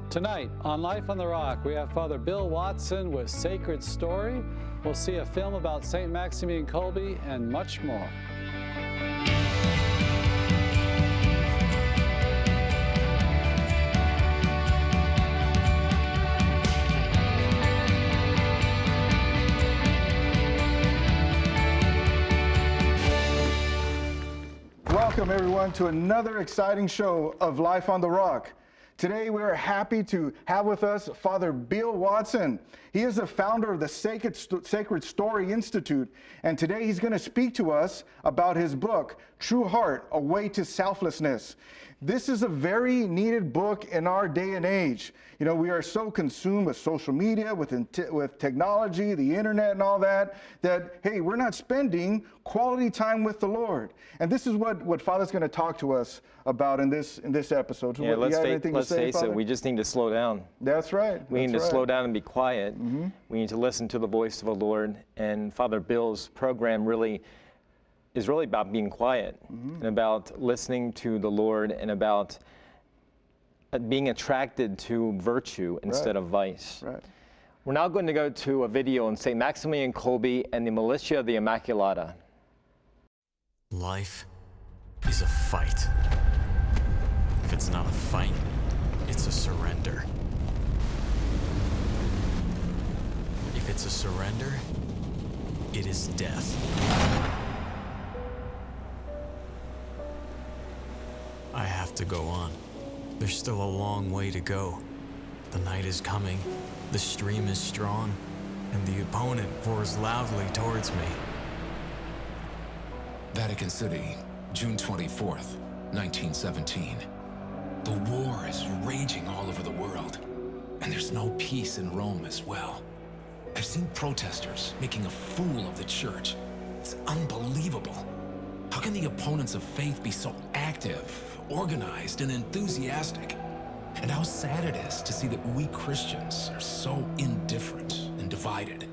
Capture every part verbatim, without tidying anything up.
Tonight on Life on the Rock, we have Father Bill Watson with Sacred Story. We'll see a film about Saint Maximilian Kolbe and much more. Welcome everyone to another exciting show of Life on the Rock. Today we are happy to have with us Father Bill Watson. He is the founder of the Sacred, Sacred Story Institute, and today he's going to speak to us about his book, True Heart, A Way to Selflessness. This is a very needed book in our day and age. You know, we are so consumed with social media, with, with technology, the internet and all that, that, hey, we're not spending quality time with the Lord. And this is what, what Father's going to talk to us about in this in this episode. So yeah, what, let's, face, let's say, face Father? it, we just need to slow down. That's right. We That's need to right. slow down and be quiet. Mm-hmm. We need to listen to the voice of the Lord. And Father Bill's program really is really about being quiet, mm-hmm. and about listening to the Lord, and about being attracted to virtue instead right. of vice. Right. We're now going to go to a video on Saint Maximilian Kolbe and the Militia of the Immaculata. Life is a fight. If it's not a fight, it's a surrender. If it's a surrender, it is death. I have to go on. There's still a long way to go. The night is coming, the stream is strong, and the opponent pours loudly towards me. Vatican City, June twenty-fourth, nineteen seventeen. The war is raging all over the world, and there's no peace in Rome as well. I've seen protesters making a fool of the church. It's unbelievable. How can the opponents of faith be so active, organized, and enthusiastic? And how sad it is to see that we Christians are so indifferent and divided.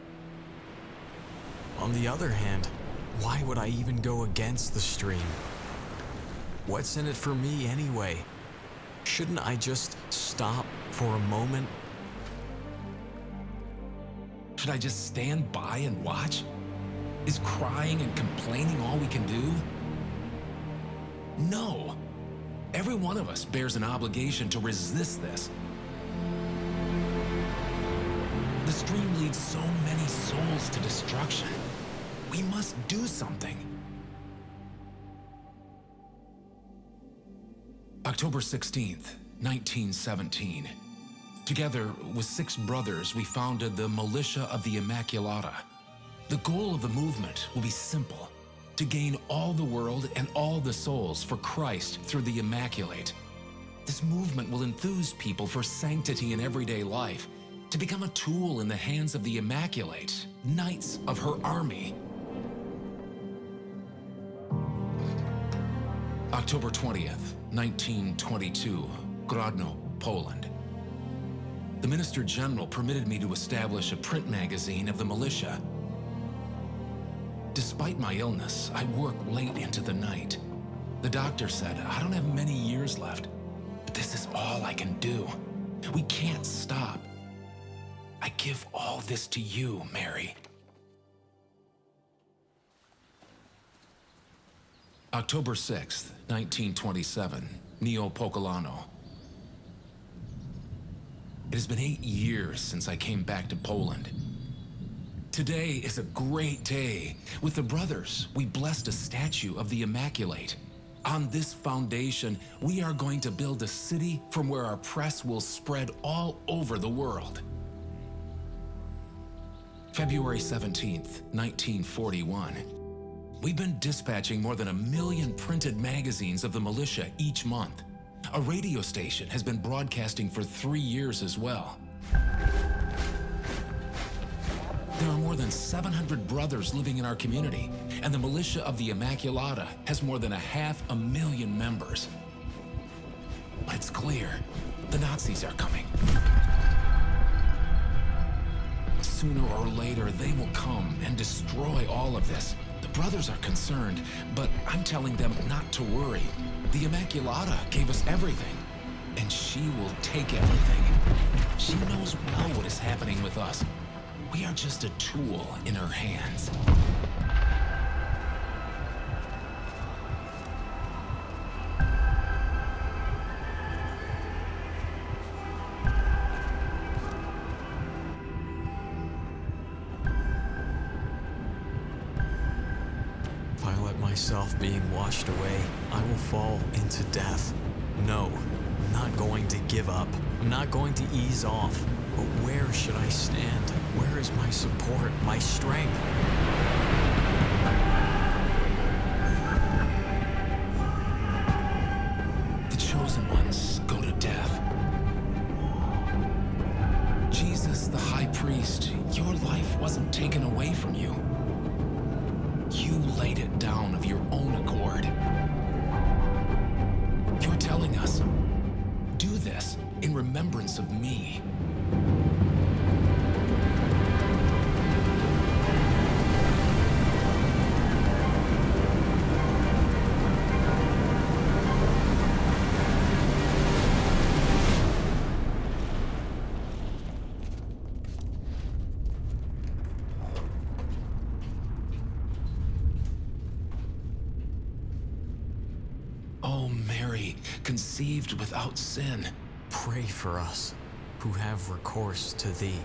On the other hand, why would I even go against the stream? What's in it for me anyway? Shouldn't I just stop for a moment? Should I just stand by and watch? Is crying and complaining all we can do? No. Every one of us bears an obligation to resist this. The stream leads so many souls to destruction. We must do something. October sixteenth, nineteen seventeen. Together with six brothers, we founded the Militia of the Immaculata. The goal of the movement will be simple: to gain all the world and all the souls for Christ through the Immaculate. This movement will enthuse people for sanctity in everyday life, to become a tool in the hands of the Immaculate, knights of her army. October twentieth, nineteen twenty-two, Grodno, Poland. The Minister General permitted me to establish a print magazine of the militia. Despite my illness, I worked late into the night. The doctor said, I don't have many years left, but this is all I can do. We can't stop. I give all this to you, Mary. October sixth, nineteen twenty-seven, Neopokolano. It has been eight years since I came back to Poland. Today is a great day. With the brothers, we blessed a statue of the Immaculate. On this foundation, we are going to build a city from where our press will spread all over the world. February seventeenth, nineteen forty-one. We've been dispatching more than a million printed magazines of the militia each month. A radio station has been broadcasting for three years as well. There are more than seven hundred brothers living in our community, and the Militia of the Immaculata has more than a half a million members. But it's clear, the Nazis are coming. Sooner or later, they will come and destroy all of this. The brothers are concerned, but I'm telling them not to worry. The Immaculata gave us everything. and she will take everything. She knows well what is happening with us. We are just a tool in her hands. If I let myself being washed away, I will fall into death. No, I'm not going to give up. I'm not going to ease off. But where should I stand? Where is my support, my strength? The chosen ones go to death. Jesus, the high priest, your life wasn't taken away from you. You laid it down of your own accord. You're telling us, do this in remembrance of me. Oh, Mary, conceived without sin. Pray for us who have recourse to thee.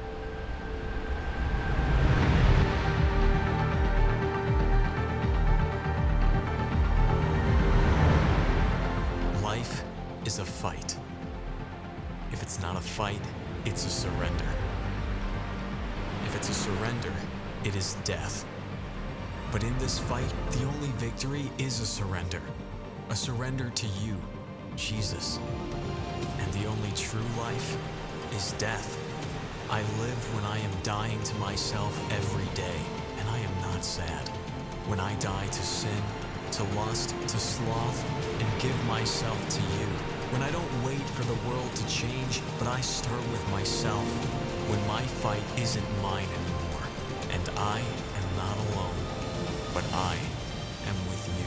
Life is a fight. If it's not a fight, it's a surrender. If it's a surrender, it is death. But in this fight, the only victory is a surrender. A surrender to you, Jesus. And the only true life is death. I live when I am dying to myself every day, and I am not sad. When I die to sin, to lust, to sloth, and give myself to you. When I don't wait for the world to change, but I start with myself. When my fight isn't mine anymore, and I am not alone, but I am with you.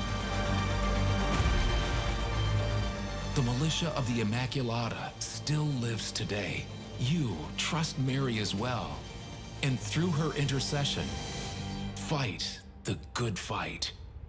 The militia of the Immaculata still lives today. You trust Mary as well. And through her intercession, fight the good fight.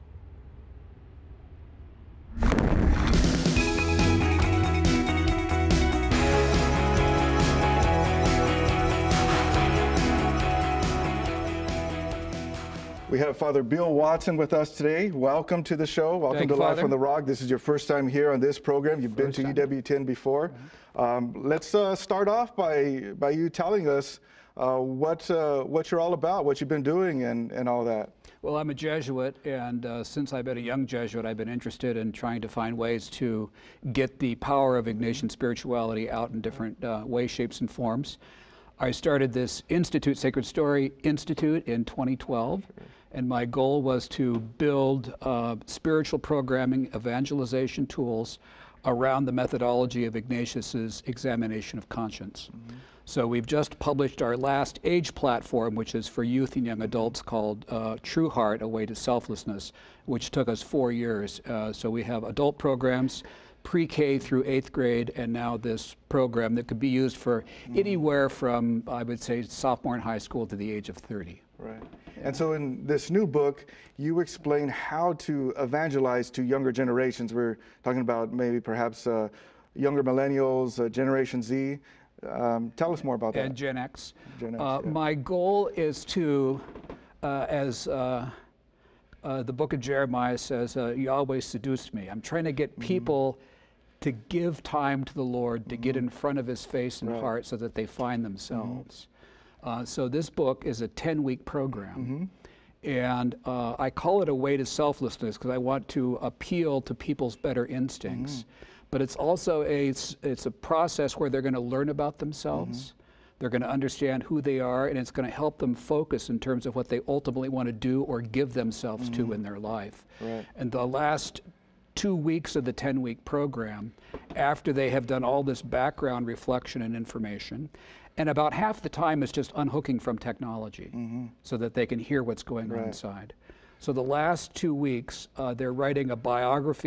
We have Father Bill Watson with us today. Welcome to the show. Welcome Thank to you, Life Father. on the Rock. This is your first time here on this program. You've been First to time. U W ten before. Um, let's uh, start off by by you telling us uh, what uh, what you're all about, what you've been doing, and and all that. Well, I'm a Jesuit, and uh, since I've been a young Jesuit, I've been interested in trying to find ways to get the power of Ignatian spirituality out in different uh, ways, shapes, and forms. I started this Institute, Sacred Story Institute, in twenty twelve, and my goal was to build uh, spiritual programming, evangelization tools around the methodology of Ignatius's examination of conscience. Mm-hmm. So we've just published our last age platform, which is for youth and young adults, called uh, True Heart, A Way to Selflessness, which took us four years. Uh, so we have adult programs, pre-K through eighth grade, and now this program that could be used for mm-hmm. anywhere from, I would say, sophomore in high school to the age of thirty. Right. Yeah. And so in this new book, you explain how to evangelize to younger generations. We're talking about maybe perhaps uh, younger millennials, uh, Generation Z. Um, tell us more about that. And Gen X. Gen X, uh, yeah. My goal is to, uh, as uh, uh, the book of Jeremiah says, uh, Yahweh seduced me. I'm trying to get people mm-hmm. to give time to the Lord, to mm-hmm. get in front of his face and right. heart so that they find themselves. Mm-hmm. Uh, so this book is a ten-week program. Mm-hmm. And uh, I call it A Way to Selflessness because I want to appeal to people's better instincts. Mm-hmm. But it's also a, it's, it's a process where they're going to learn about themselves. Mm-hmm. They're going to understand who they are, and it's going to help them focus in terms of what they ultimately want to do or give themselves mm-hmm. to in their life. Right. And the last two weeks of the ten-week program, after they have done all this background reflection and information, and about half the time is just unhooking from technology mm-hmm. so that they can hear what's going right. on inside. So the last two weeks, uh, they're writing a biography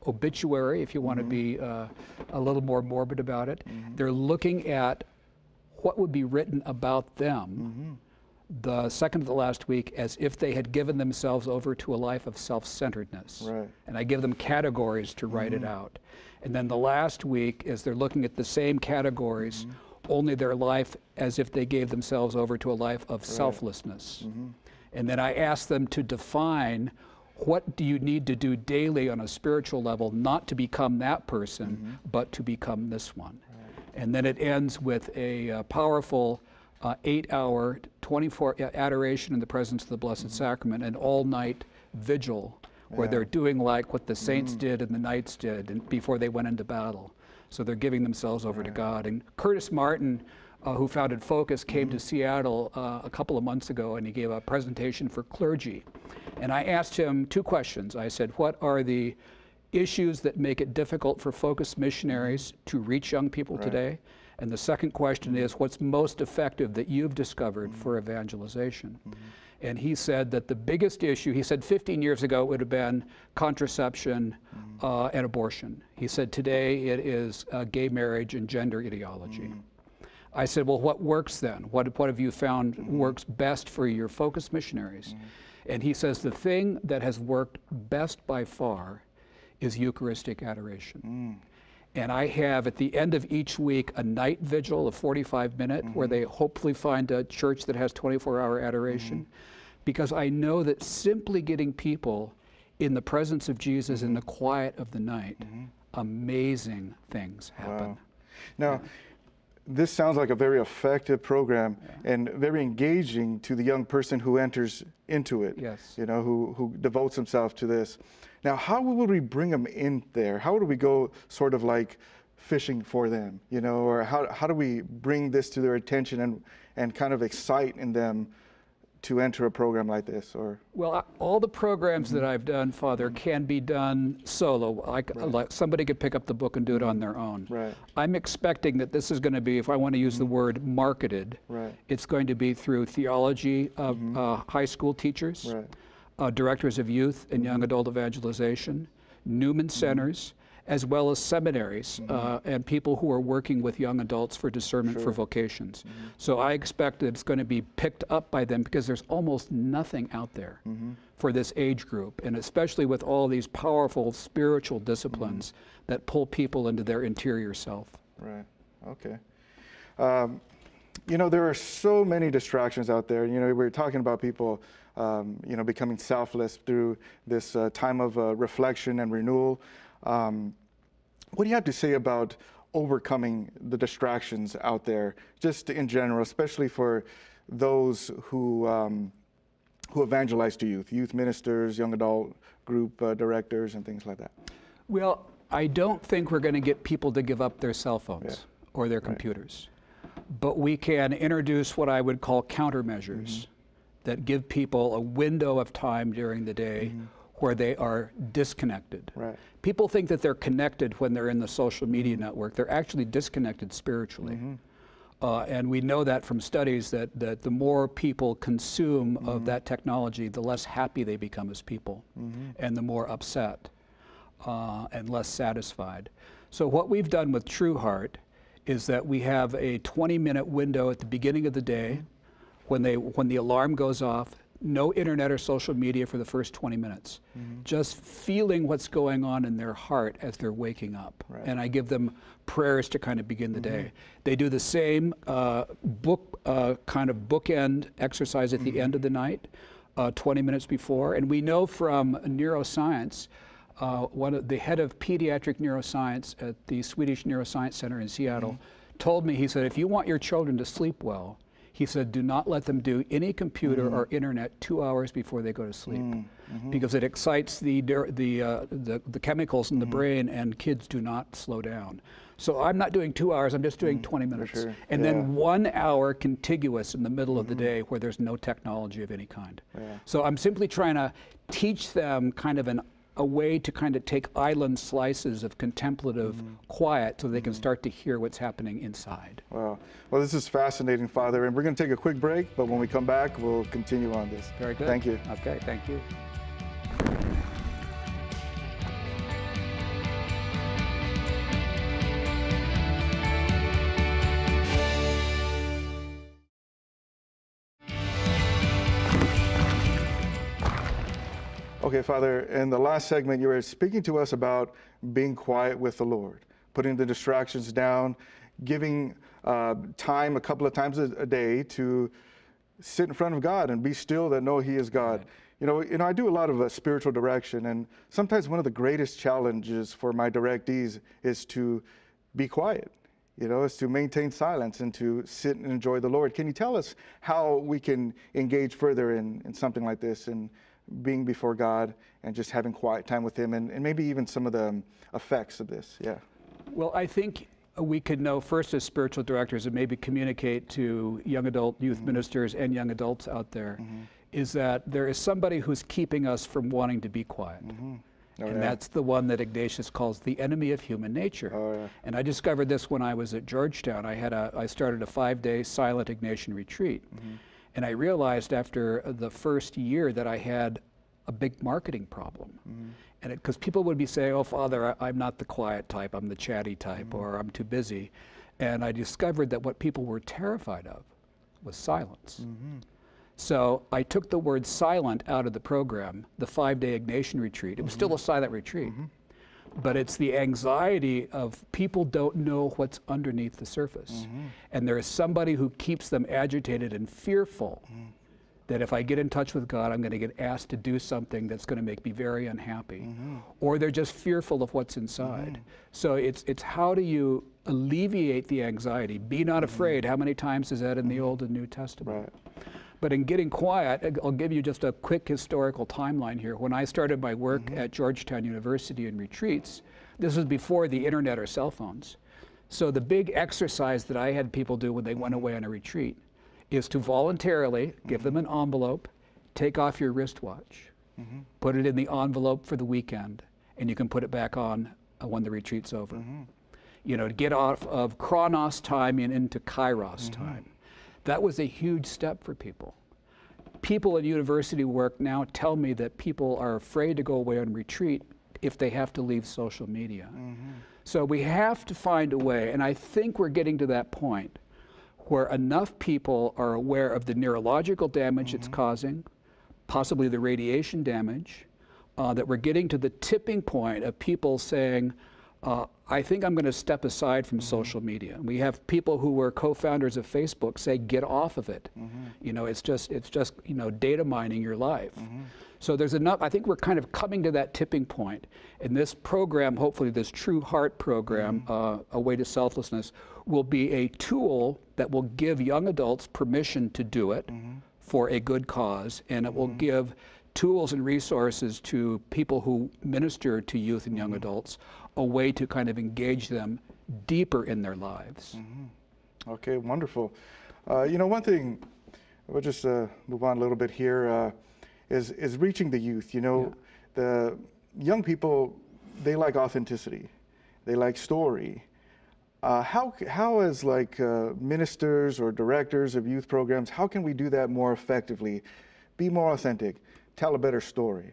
obituary, if you want to be uh, a little more morbid about it. Mm-hmm. They're looking at what would be written about them mm-hmm. the second to the last week as if they had given themselves over to a life of self-centeredness. Right. And I give them categories to write mm-hmm. it out. And then the last week is they're looking at the same categories, mm-hmm. only their life as if they gave themselves over to a life of right. selflessness. Mm-hmm. And then I ask them to define what do you need to do daily on a spiritual level, not to become that person, mm-hmm. but to become this one. Right. And then it ends with a uh, powerful uh, eight-hour, twenty-four adoration in the presence of the Blessed mm-hmm. Sacrament, and all-night vigil, where yeah. they're doing like what the saints mm-hmm. did and the knights did and before they went into battle. So they're giving themselves over right. to God. And Curtis Martin, uh, who founded Focus, came mm-hmm. to Seattle uh, a couple of months ago, and he gave a presentation for clergy. And I asked him two questions. I said, what are the issues that make it difficult for Focus missionaries to reach young people right. today? And the second question is, what's most effective that you've discovered mm-hmm. for evangelization? Mm-hmm. And he said that the biggest issue, he said fifteen years ago it would have been contraception mm-hmm. uh, and abortion. He said today it is uh, gay marriage and gender ideology. Mm-hmm. I said, well, what works then? What, what have you found mm-hmm. works best for your Focus missionaries? Mm-hmm. And he says the thing that has worked best by far is Eucharistic adoration. Mm. And I have at the end of each week a night vigil of forty-five minute mm-hmm. where they hopefully find a church that has twenty-four hour adoration. Mm-hmm. Because I know that simply getting people in the presence of Jesus mm-hmm. in the quiet of the night, mm-hmm. amazing things happen. Wow. Now, yeah. this sounds like a very effective program yeah. and very engaging to the young person who enters into it. Yes. You know, who, who devotes himself to this. Now, how would we bring them in there? How would we go sort of like fishing for them, you know, or how, how do we bring this to their attention and, and kind of excite in them to enter a program like this? Or well, I, all the programs mm-hmm. that I've done, Father, can be done solo. Like, right. like somebody could pick up the book and do it on their own. Right. I'm expecting that this is going to be, if I want to use mm-hmm. the word marketed, right. it's going to be through theology of mm-hmm. uh, high school teachers, right. uh, directors of youth and mm-hmm. young adult evangelization, Newman centers, mm-hmm. as well as seminaries mm-hmm. uh, and people who are working with young adults for discernment sure. for vocations. Mm-hmm. So I expect that it's going to be picked up by them because there's almost nothing out there mm-hmm. for this age group, and especially with all these powerful spiritual disciplines mm-hmm. that pull people into their interior self. Right, okay. Um, you know, there are so many distractions out there. You know, we're talking about people, um, you know, becoming selfless through this uh, time of uh, reflection and renewal. Um, what do you have to say about overcoming the distractions out there, just in general, especially for those who um, who evangelize to youth, youth ministers, young adult group uh, directors, and things like that? Well, I don't think we're going to get people to give up their cell phones yeah. or their computers, right. but we can introduce what I would call countermeasures mm-hmm. that give people a window of time during the day mm-hmm. where they are disconnected. Right. People think that they're connected when they're in the social media mm-hmm. network. They're actually disconnected spiritually. Mm-hmm. Uh, and we know that from studies that, that the more people consume mm-hmm. of that technology, the less happy they become as people, mm-hmm. and the more upset uh, and less satisfied. So what we've done with True Heart is that we have a twenty minute window at the beginning of the day mm-hmm. when, they, when the alarm goes off. No internet or social media for the first twenty minutes. Mm-hmm. Just feeling what's going on in their heart as they're waking up. Right. And I give them prayers to kind of begin the mm-hmm. day. They do the same uh, book uh, kind of bookend exercise at mm-hmm. the end of the night, uh, twenty minutes before. And we know from neuroscience, uh, one of the head of pediatric neuroscience at the Swedish Neuroscience Center in Seattle mm-hmm. told me, he said, if you want your children to sleep well, he said, do not let them do any computer mm-hmm. or internet two hours before they go to sleep, mm-hmm. because it excites the the, uh, the the chemicals in the mm-hmm. brain, and kids do not slow down. So I'm not doing two hours, I'm just doing mm-hmm. twenty minutes. Sure. And yeah. then one hour contiguous in the middle mm-hmm. of the day where there's no technology of any kind. Yeah. So I'm simply trying to teach them kind of an a way to kind of take island slices of contemplative mm-hmm. quiet so they can start to hear what's happening inside. Wow. Well, this is fascinating, Father, and we're going to take a quick break, but when we come back, we'll continue on this. Very good. Thank you. Okay, thank you. Okay, Father, in the last segment, you were speaking to us about being quiet with the Lord, putting the distractions down, giving uh, time a couple of times a, a day to sit in front of God and be still that know He is God. Right. You know, you know, I do a lot of uh, spiritual direction, and sometimes one of the greatest challenges for my directees is to be quiet. You know, is to maintain silence and to sit and enjoy the Lord. Can you tell us how we can engage further in, in something like this, and being before God and just having quiet time with Him, and, and maybe even some of the um, effects of this? Yeah. Well, I think we could know first as spiritual directors and maybe communicate to young adult youth mm-hmm. ministers and young adults out there mm-hmm. is that there is somebody who's keeping us from wanting to be quiet. Mm-hmm. Oh, and yeah. that's the one that Ignatius calls the enemy of human nature. Oh, yeah. And I discovered this when I was at Georgetown. I had a, I started a five-day silent Ignatian retreat. Mm-hmm. And I realized after the first year that I had a big marketing problem. Mm-hmm. And because people would be saying, oh, Father, I, I'm not the quiet type, I'm the chatty type, mm-hmm. or I'm too busy. And I discovered that what people were terrified of was silence. Mm-hmm. So I took the word silent out of the program, the five-day Ignatian retreat. It was mm-hmm. still a silent retreat, mm-hmm. but it's the anxiety of people don't know what's underneath the surface. Mm-hmm. And there is somebody who keeps them agitated and fearful mm-hmm. that if I get in touch with God, I'm going to get asked to do something that's going to make me very unhappy. Mm-hmm. Or they're just fearful of what's inside. Mm-hmm. So it's, it's how do you alleviate the anxiety? Be not mm-hmm. afraid. How many times is that in mm-hmm. the Old and New Testament? Right. But in getting quiet, I'll give you just a quick historical timeline here. When I started my work mm-hmm. at Georgetown University in retreats, this was before the internet or cell phones. So the big exercise that I had people do when they went away on a retreat is to voluntarily mm-hmm. give them an envelope, take off your wristwatch, mm-hmm. put it in the envelope for the weekend, and you can put it back on uh, when the retreat's over. Mm-hmm. You know, to get off of Chronos time and into Kairos mm-hmm. time. That was a huge step for people. People in university work now tell me that people are afraid to go away on retreat if they have to leave social media. Mm-hmm. So we have to find a way, and I think we're getting to that point where enough people are aware of the neurological damage mm-hmm. it's causing, possibly the radiation damage, uh, that we're getting to the tipping point of people saying, Uh, I think I'm going to step aside from mm-hmm. social media. We have people who were co-founders of Facebook say, get off of it. Mm-hmm. You know, it's just, it's just, you know, data mining your life. Mm-hmm. So there's enough, I think we're kind of coming to that tipping point. And this program, hopefully this True Heart program, mm-hmm. uh, A Way to Selflessness, will be a tool that will give young adults permission to do it mm-hmm. for a good cause. And it mm-hmm. will give tools and resources to people who minister to youth and young mm-hmm. adults, a way to kind of engage them deeper in their lives. Mm-hmm. Okay, wonderful. Uh, you know, one thing, we'll just uh, move on a little bit here, uh, is, is reaching the youth. You know, yeah. the young people, they like authenticity. They like story. Uh, how, how as like uh, ministers or directors of youth programs, how can we do that more effectively? Be more authentic, tell a better story.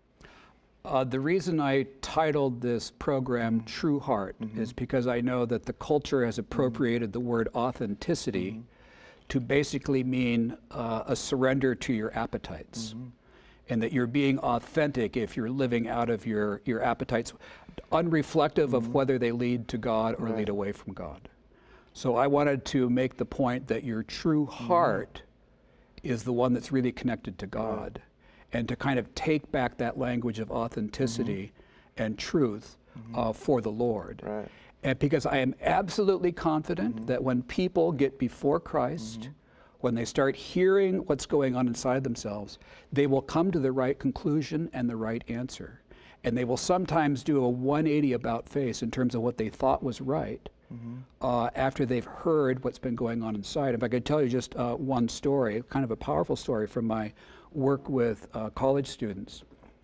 Uh, the reason I titled this program True Heart mm-hmm. is because I know that the culture has appropriated mm-hmm. the word authenticity mm-hmm. to basically mean uh, a surrender to your appetites. Mm-hmm. And that you're being authentic if you're living out of your, your appetites, unreflective mm-hmm. of whether they lead to God or right. lead away from God. So I wanted to make the point that your true heart mm-hmm. is the one that's really connected to God. Right. And to kind of take back that language of authenticity mm-hmm. and truth mm-hmm. uh, for the Lord. Right. And because I am absolutely confident mm-hmm. that when people get before Christ, mm-hmm. when they start hearing what's going on inside themselves, they will come to the right conclusion and the right answer. And they will sometimes do a one eighty about face in terms of what they thought was right mm-hmm. uh, after they've heard what's been going on inside. If I could tell you just uh, one story, kind of a powerful story from my work with uh, college students.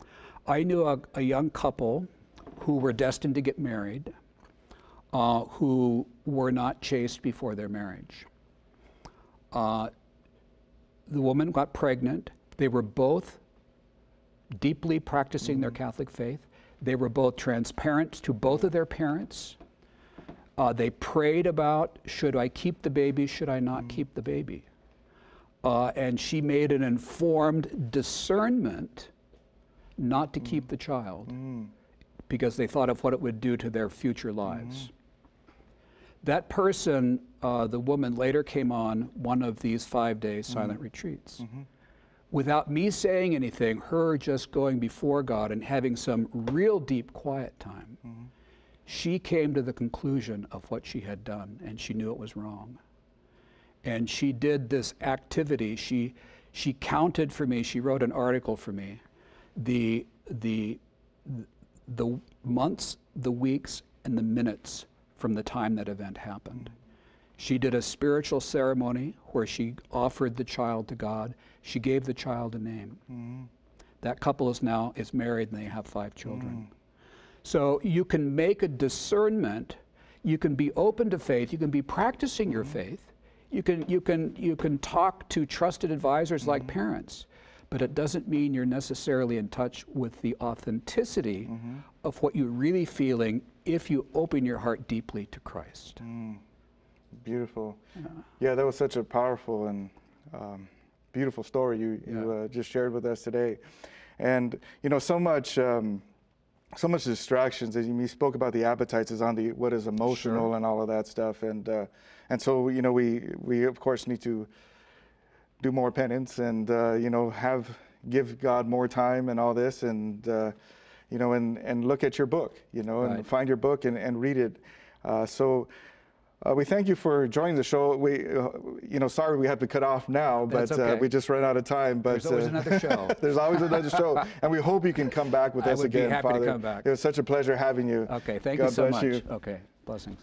I knew a, a young couple who were destined to get married, uh, who were not chaste before their marriage. Uh, the woman got pregnant. They were both deeply practicing mm-hmm. their Catholic faith. They were both transparent to both of their parents. Uh, they prayed about, should I keep the baby, should I not mm-hmm. keep the baby? Uh, and she made an informed discernment not to mm. keep the child mm. because they thought of what it would do to their future lives. Mm. That person, uh, the woman, later came on one of these five-day silent mm. retreats. Mm-hmm. Without me saying anything, her just going before God and having some real deep quiet time, mm-hmm. she came to the conclusion of what she had done, and she knew it was wrong. And she did this activity. She, she counted for me. She wrote an article for me. The, the, the months, the weeks, and the minutes from the time that event happened. She did a spiritual ceremony where she offered the child to God. She gave the child a name. Mm. That couple is now is married and they have five children. Mm. So you can make a discernment. You can be open to faith. You can be practicing mm. your faith. You can, you can, you can talk to trusted advisors mm. like parents, but it doesn't mean you're necessarily in touch with the authenticity mm-hmm. of what you're really feeling if you open your heart deeply to Christ. Mm. Beautiful. Yeah. yeah, that was such a powerful and um, beautiful story you, you yeah. uh, just shared with us today. And, you know, so much um, so much distractions. As you spoke about the appetites is on the what is emotional sure. and all of that stuff. And uh, and so, you know, we, we, of course, need to do more penance and, uh, you know, have give God more time and all this. And, uh, you know, and, and look at your book, you know, right. and find your book and, and read it. Uh, so uh, we thank you for joining the show. We, uh, you know, sorry we have to cut off now, but okay. uh, we just ran out of time. But there's always uh, another show. There's always another show, and we hope you can come back with I us would again, be happy Father. to come back. It was such a pleasure having you. Okay, thank God you so bless much. You. Okay, blessings.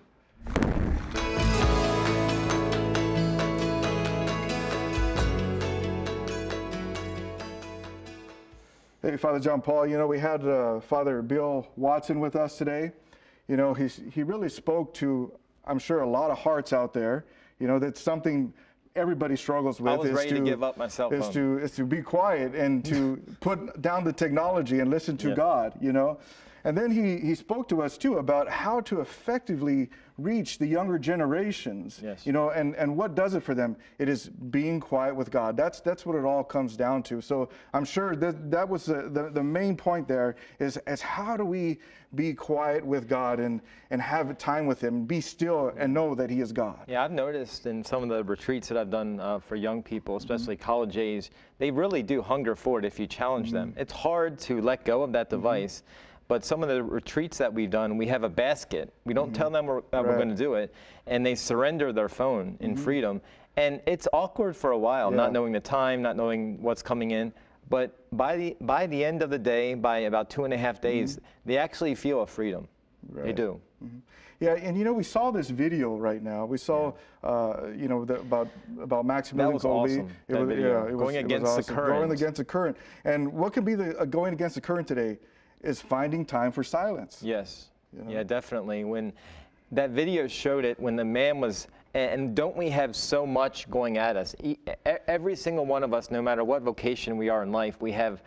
Hey, Father John Paul, you know, we had uh, Father Bill Watson with us today. You know, he's, he really spoke to, I'm sure, a lot of hearts out there. You know, that's something everybody struggles with. I was is ready to, to give up my cell is phone. to, is to be quiet and to put down the technology and listen to yeah. God, you know. And then he, he spoke to us, too, about how to effectively reach the younger generations, yes. you know, and, and what does it for them? It is being quiet with God. That's that's what it all comes down to. So I'm sure that that was the, the, the main point there is, is how do we be quiet with God and, and have time with Him, be still and know that He is God. Yeah, I've noticed in some of the retreats that I've done uh, for young people, especially mm-hmm. college age, they really do hunger for it if you challenge mm-hmm. them. It's hard to let go of that device. Mm-hmm. But some of the retreats that we've done, we have a basket. We don't mm-hmm. tell them we're, that right. we're going to do it, and they surrender their phone in mm-hmm. freedom. And it's awkward for a while, yeah. not knowing the time, not knowing what's coming in. But by the by the end of the day, by about two and a half days, mm-hmm. they actually feel a freedom. Right. They do. Mm-hmm. Yeah, and you know, we saw this video right now. We saw, yeah. uh, you know, the, about about Maximilian That was Kolbe. awesome. It that was, video. Yeah, it going was, against it was the awesome. current. Going against the current. And what can be the uh, going against the current today? Is finding time for silence. Yes, you know? Yeah, definitely. When that video showed it, when the man was, and don't we have so much going at us? Every single one of us, no matter what vocation we are in life, we have,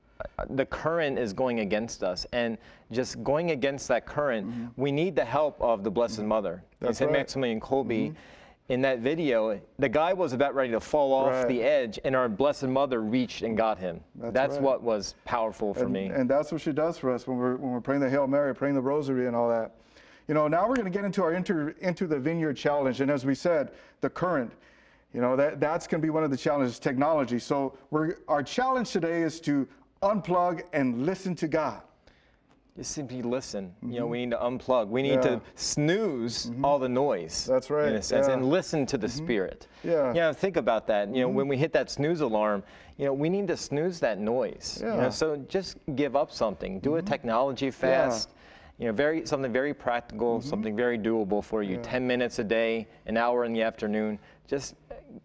the current is going against us. And just going against that current, mm-hmm. we need the help of the Blessed mm-hmm. Mother. That's Saint right. Maximilian Kolbe. Mm-hmm. In that video, the guy was about ready to fall off right. the edge, and our Blessed Mother reached and got him. That's, that's right. what was powerful for and, me. And that's what she does for us when we're when we're praying the Hail Mary, praying the Rosary, and all that. You know, now we're going to get into our inter, into the Vineyard Challenge, and as we said, the current. You know, that that's going to be one of the challenges, technology. So we're our challenge today is to unplug and listen to God. Just simply listen. Mm-hmm. You know, we need to unplug. We need yeah. to snooze mm-hmm. all the noise. That's right. In a sense, yeah. and listen to the mm-hmm. Spirit. Yeah. You know, think about that. You know, mm-hmm. when we hit that snooze alarm, you know, we need to snooze that noise. Yeah. You know, so just give up something. Do mm-hmm. a technology fast. Yeah. You know, very something very practical, mm-hmm. something very doable for you. Yeah. Ten minutes a day, an hour in the afternoon. Just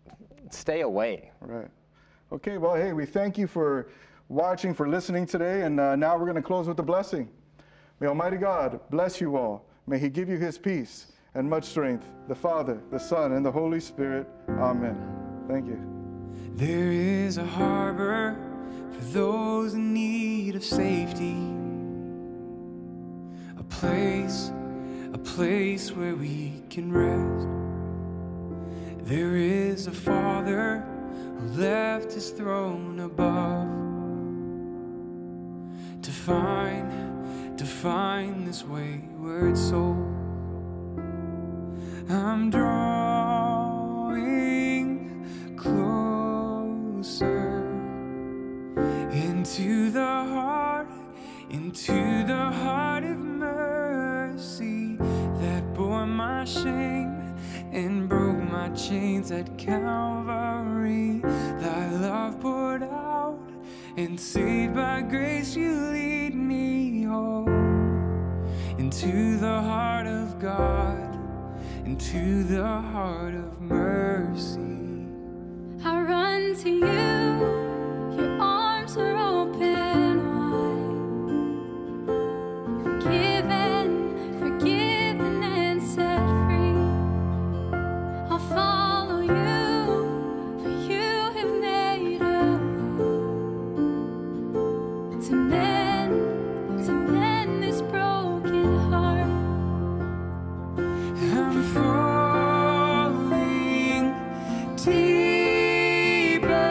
stay away. Right. Okay. Well, hey, we thank you for watching, for listening today, and uh, now we're going to close with a blessing. May Almighty God bless you all. May He give you His peace and much strength, the Father, the Son, and the Holy Spirit. Amen. Thank you. There is a harbor for those in need of safety, a place, a place where we can rest. There is a Father who left His throne above find, to find this wayward soul. I'm drawing closer into the heart, into the heart of mercy that bore my shame and broke my chains at Calvary. Thy love poured out, and saved by grace you lead me home into the heart of God, into the heart of mercy. I run to you, your arms are open wide, forgiven, forgiven and set free. I'll follow you, for you have made a way to mend, to mend this broken heart. I'm falling deeper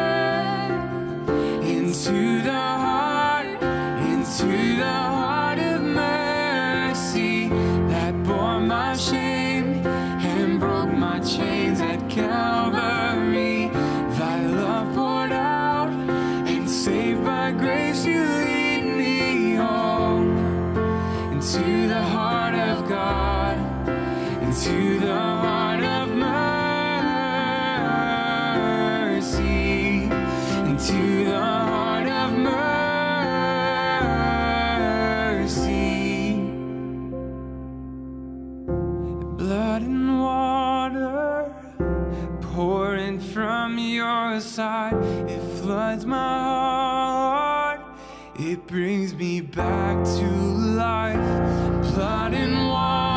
into the heart, into the heart of mercy that bore my shame and broke my chains at Calvary. Thy love poured out, and saved by grace you lead me home into the heart of God, into the heart of mercy, into the heart of mercy. Blood and water pouring from your side, it floods my heart, it brings me back to life. Blood and water